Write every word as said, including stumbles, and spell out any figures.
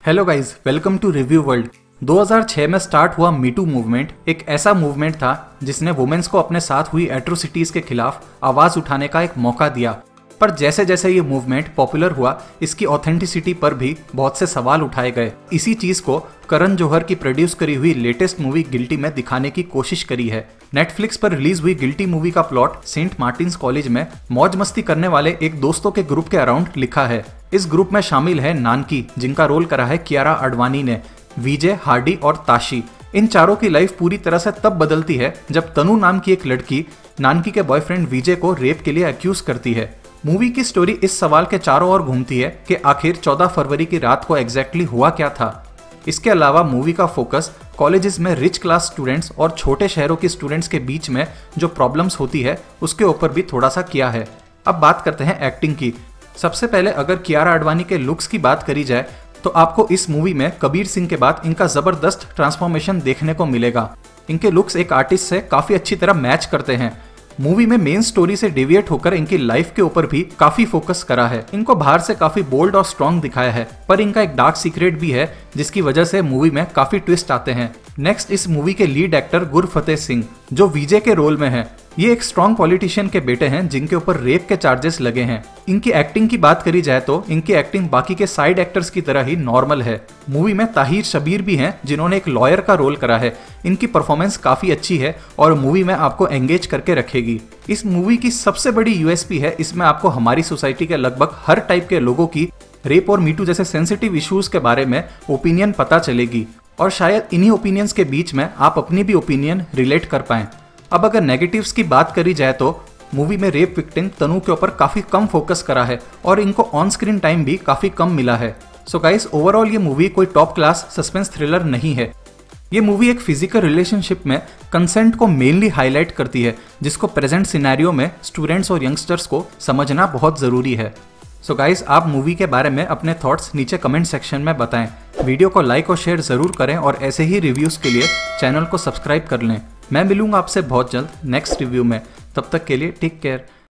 Hello guys, welcome to review world. दो हज़ार छह में स्टार्ट हुआ मीटू मूवमेंट एक ऐसा मूवमेंट था जिसने वुमेन्स को अपने साथ हुई एट्रोसिटीज के खिलाफ आवाज उठाने का एक मौका दिया। पर जैसे जैसे ये मूवमेंट पॉपुलर हुआ, इसकी ऑथेंटिसिटी पर भी बहुत से सवाल उठाए गए। इसी चीज को करण जौहर की प्रोड्यूस करी हुई लेटेस्ट मूवी गिल्टी में दिखाने की कोशिश करी है। नेटफ्लिक्स पर रिलीज हुई गिल्टी मूवी का प्लॉट सेंट मार्टिन्स कॉलेज में मौज मस्ती करने वाले एक दोस्तों के ग्रुप के अराउंड लिखा है। इस ग्रुप में शामिल है नानकी, जिनका रोल करा है कियारा आडवाणी ने, विजय, हार्डी और ताशी। इन चारों की लाइफ पूरी तरह से तब बदलती है जब तनु नाम की एक लड़की नानकी के बॉयफ्रेंड विजय को रेप के लिए अक्यूज करती है। मूवी की स्टोरी इस सवाल के चारों ओर घूमती है कि आखिर चौदह फरवरी की रात को एग्जैक्टली हुआ क्या था। इसके अलावा मूवी का फोकस कॉलेजेस में रिच क्लास स्टूडेंट्स और छोटे शहरों के स्टूडेंट्स के बीच में जो प्रॉब्लम्स होती है उसके ऊपर भी थोड़ा सा किया है। अब बात करते हैं एक्टिंग की। सबसे पहले अगर कियारा आडवाणी के लुक्स की बात करी जाए तो आपको इस मूवी में कबीर सिंह के बाद इनका जबरदस्त ट्रांसफॉर्मेशन देखने को मिलेगा। इनके लुक्स एक आर्टिस्ट से काफी अच्छी तरह मैच करते हैं। मूवी में मेन स्टोरी से डेविएट होकर इनकी लाइफ के ऊपर भी काफी फोकस करा है। इनको बाहर से काफी बोल्ड और स्ट्रॉन्ग दिखाया है, पर इनका एक डार्क सीक्रेट भी है जिसकी वजह से मूवी में काफी ट्विस्ट आते हैं। नेक्स्ट, इस मूवी के लीड एक्टर गुरfateh सिंह जो विजय के रोल में है। ये एक स्ट्रॉन्ग पॉलिटिशियन के बेटे हैं जिनके ऊपर रेप के चार्जेस लगे हैं। इनकी एक्टिंग की बात करी जाए तो इनकी एक्टिंग बाकी के साइड एक्टर्स की तरह ही नॉर्मल है। मूवी में ताहिर शब्बीर भी हैं जिन्होंने एक लॉयर का रोल करा है। इनकी परफॉर्मेंस काफी अच्छी है और मूवी में आपको एंगेज करके रखेगी। इस मूवी की सबसे बड़ी यूएसपी है, इसमें आपको हमारी सोसाइटी के लगभग हर टाइप के लोगों की रेप और मीटू जैसे सेंसिटिव इश्यूज के बारे में ओपिनियन पता चलेगी और शायद इन्हीं ओपिनियंस के बीच में आप अपनी भी ओपिनियन रिलेट कर पाएं। अब अगर नेगेटिव्स की बात करी जाए तो मूवी में रेप विक्टिम तनु के ऊपर काफी कम फोकस करा है और इनको ऑन स्क्रीन टाइम भी काफी कम मिला है। सो गाइस, ओवरऑल ये मूवी कोई टॉप क्लास सस्पेंस थ्रिलर नहीं है। ये मूवी एक फिजिकल रिलेशनशिप में कंसेंट को मेनली हाईलाइट करती है, जिसको प्रेजेंट सिनेरियो में स्टूडेंट्स और यंगस्टर्स को समझना बहुत जरूरी है। सो गाइस, आप मूवी के बारे में अपने थॉट्स नीचे कमेंट सेक्शन में बताएं। वीडियो को लाइक और शेयर जरूर करें और ऐसे ही रिव्यूज के लिए चैनल को सब्सक्राइब कर लें। मैं मिलूंगा आपसे बहुत जल्द नेक्स्ट रिव्यू में। तब तक के लिए टेक केयर।